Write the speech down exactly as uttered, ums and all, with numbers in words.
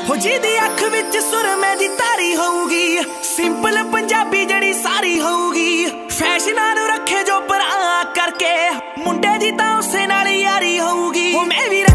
फौजी दी अख विच सुरमे दी तारी होऊगी, सिंपल पंजाबी जड़ी सारी होऊगी। फैशना नू रखे जो परा करके, मुंडे दी तां उसे नाल यारी होऊगी। मैं भी